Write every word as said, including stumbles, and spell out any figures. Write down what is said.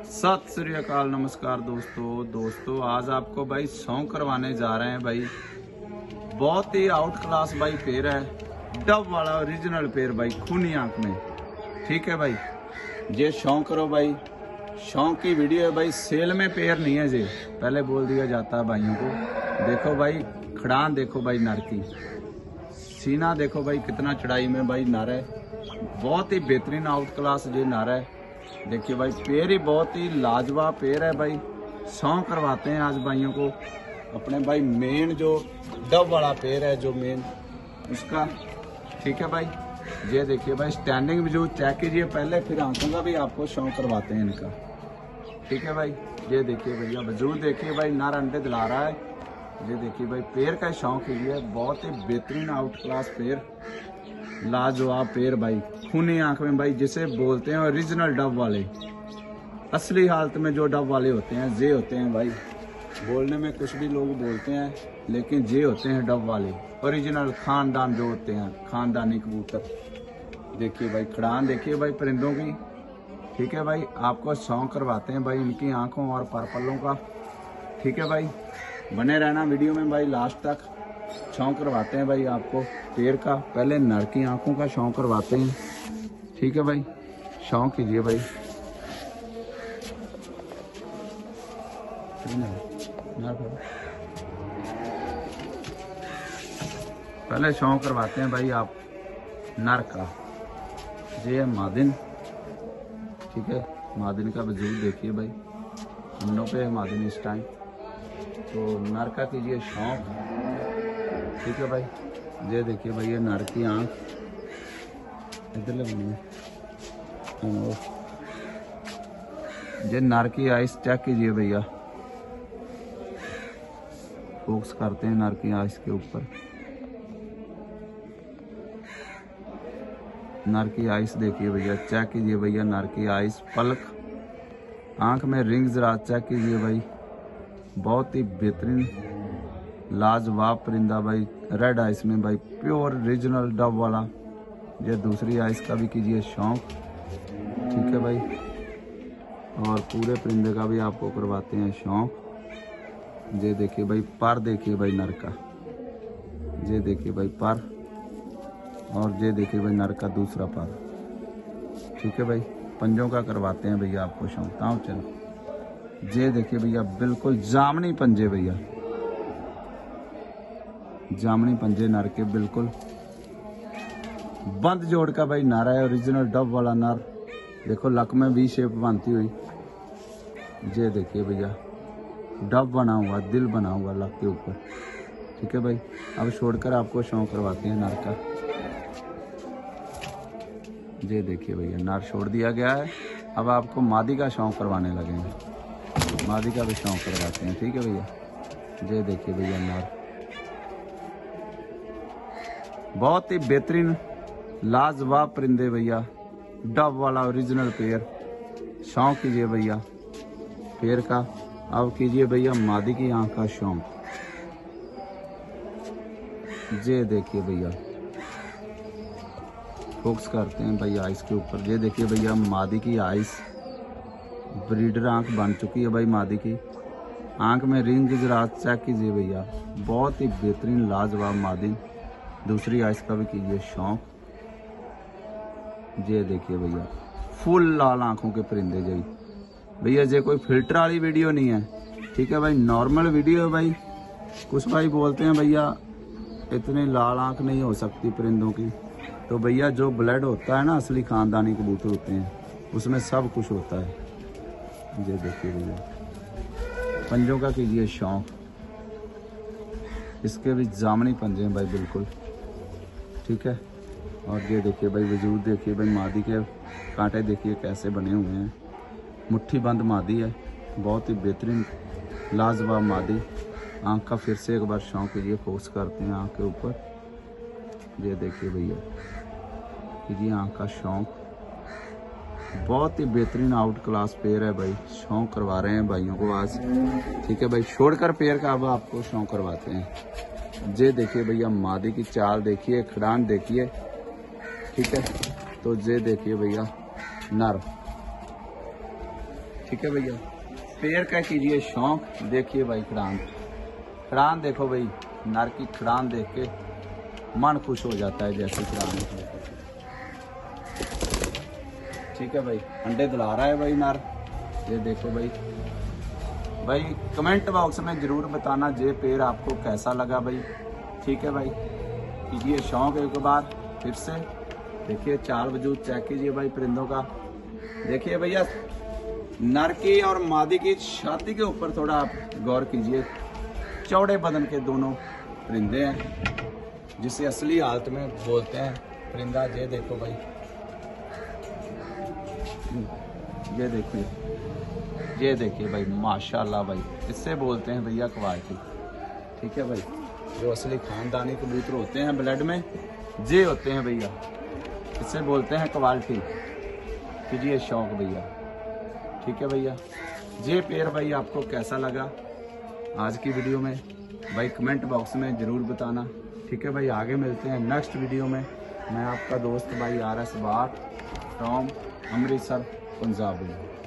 सत श्री अकाल, नमस्कार दोस्तों दोस्तों आज आपको भाई शौक करवाने जा रहे हैं भाई। बहुत ही आउट क्लास भाई पेड़ है, डब वाला ओरिजिनल पेड़ भाई, खूनी आंख में। ठीक है भाई, ये शौक करो भाई। शौक की वीडियो है भाई, सेल में पेड़ नहीं है जी, पहले बोल दिया जाता है भाइयों को। देखो भाई खड़ान, देखो भाई नर की सीना, देखो भाई कितना चढ़ाई में भाई नर है। बहुत ही बेहतरीन आउट क्लास ये नर है। देखिए भाई पेड़ ही बहुत ही लाजवाब पेड़ है भाई। शौक करवाते हैं आज भाइयों को अपने भाई मेन जो डब वाला पेड़ है जो मेन उसका। ठीक है भाई, ये देखिए भाई स्टैंडिंग व्यू चेक कीजिए पहले, फिर आंखों का भी आपको शौक करवाते हैं इनका। ठीक है भाई, ये देखिए भैया वजूद देखिए भाई, नर अंडे दिला रहा है। ये देखिए भाई पेड़ का शौक कीजिए, बहुत ही बेहतरीन आउट क्लास पेड़, लाजवाब पेड़ भाई, खूनी आंख में भाई, जिसे बोलते हैं ओरिजिनल डब वाले। असली हालत में जो डब वाले होते हैं ये होते हैं भाई। बोलने में कुछ भी लोग बोलते हैं, लेकिन ये होते हैं डब वाले ओरिजिनल खानदान जो होते हैं, खानदानी कबूतर। देखिए भाई खड़ान, देखिए भाई परिंदों की। ठीक है भाई, आपको शौक करवाते हैं भाई इनकी आंखों और परपलों का। ठीक है भाई, बने रहना वीडियो में भाई लास्ट तक। शौक करवाते हैं भाई आपको पेड़ का, पहले नर की आंखों का शौक करवाते हैं। ठीक है भाई, शौक कीजिए भाई। पहले शौक करवाते हैं भाई आप नर का, ये मादिन। ठीक है, मादिन का वजूद देखिए भाई, अन्नों पे है मादिन इस टाइम। तो नर का कीजिए शौक। ठीक है भाई, ये देखिए भाई ये नर की आंख इधर लगनी, ये नर की आइस चेक कीजिए भैया, फोकस करते हैं नर की आइस के ऊपर। नर की आइस देखिए भैया, चेक कीजिए भैया नर की आइस, पलक, आंख में रिंग जरा चेक कीजिए भाई। बहुत ही बेहतरीन लाजवाब परिंदा भाई, रेड आइस में भाई, प्योर ओरिजिनल डब वाला। ये दूसरी आइस का भी कीजिए शौक। ठीक है भाई, और पूरे परिंदे का भी आपको करवाते हैं शौक। ये देखिए भाई पर, देखिए भाई नर का, ये देखिए भाई पर, और ये देखिए भाई नर का दूसरा पर। ठीक है भाई, पंजों का करवाते हैं भैया आपको शौक। ताऊ चलो, ये देखिए भैया बिल्कुल जामनी पंजे भैया, जामनी पंजे नर के, बिल्कुल बंद जोड़ का भाई नर है, ओरिजिनल डब वाला नर। देखो लक में भी शेप बनती हुई, ये देखिए भैया डब बना हुआ, दिल बना हुआ लक के ऊपर। ठीक है भाई, अब छोड़कर आपको शौक करवाते हैं नर का। ये देखिए भैया नर छोड़ दिया गया है, अब आपको मादी का शौक करवाने लगेंगे, मादी का भी शौक करवाते हैं। ठीक है भैया, ये देखिए भैया नर, बहुत ही बेहतरीन लाजवाब परिंदे भैया, डब वाला ओरिजिनल पेड़। शौक कीजिए भैया पेड़ का। अब कीजिए भैया मादी की आंख का शौक। ये देखिए भैया फोकस करते हैं भाई आइस के ऊपर। ये देखिए भैया मादी की आइस, ब्रीडर आंख बन चुकी है भाई मादी की। आंख में रिंग जरा चेक कीजिए भैया, बहुत ही बेहतरीन लाजवाब मादी। दूसरी आइस का भी कीजिए शौक। ये देखिए भैया फुल लाल आंखों के परिंदे जी भैया, ये कोई फिल्टर वाली वीडियो नहीं है। ठीक है भाई, नॉर्मल वीडियो है भाई। कुछ भाई बोलते हैं भैया इतनी लाल आंख नहीं हो सकती परिंदों की, तो भैया जो ब्लड होता है ना, असली खानदानी कबूतर होते हैं, उसमें सब कुछ होता है। ये देखिए भैया पंजों का कीजिए शौक, इसके भी जामनी पंजे हैं भाई बिल्कुल। ठीक है, और ये देखिए भाई वजूद देखिए भाई, मादी के कांटे देखिए कैसे बने हुए हैं, मुट्ठी बंद मादी है, बहुत ही बेहतरीन लाजवाब मादी। आंख का फिर से एक बार शौक कीजिए, फोकस करते हैं आंख के ऊपर। ये देखिए भैया कीजिए आंख का शौक, बहुत ही बेहतरीन आउट क्लास पेड़ है भाई। शौक करवा रहे हैं भाइयों को आज। ठीक है भाई, छोड़कर पेड़ का अब आपको शौक करवाते हैं। ये देखिए भैया मादी की चाल देखिए, खड़ान देखिए। ठीक है, तो ये देखिए भैया नर। ठीक है भैया। पेड़ का कीजिए शौक, देखिए भाई खड़ान, खड़ान देखो भाई, नर की खड़ान देख के मन खुश हो जाता है जैसे खड़ान। ठीक है भाई, अंडे दिला रहा है भाई नर, ये देखो भाई। भाई कमेंट बॉक्स में जरूर बताना ये पेड़ आपको कैसा लगा भाई। ठीक है भाई, कीजिए शौक एक बार फिर से। देखिए चाल वजूद चेक कीजिए भाई परिंदों का। देखिए भैया नर की और मादी की छाती के ऊपर थोड़ा आप गौर कीजिए, चौड़े बदन के दोनों परिंदे हैं जिसे असली हालत में बोलते हैं परिंदा। ये देखो भाई, ये देखिए, ये देखिए भाई माशाल्लाह भाई, इससे बोलते हैं भैया क्वालिटी। ठीक है भाई, जो असली खानदानी कबूतर होते हैं ब्लड में ये होते हैं भैया, इससे बोलते हैं क्वालिटी। कीजिए शौक भैया। ठीक है भैया, ये पेड़ भाई आपको कैसा लगा आज की वीडियो में भाई कमेंट बॉक्स में ज़रूर बताना। ठीक है भाई, आगे मिलते हैं नेक्स्ट वीडियो में। मैं आपका दोस्त भाई आर एस बाट फ्रॉम अमृतसर पंजाब।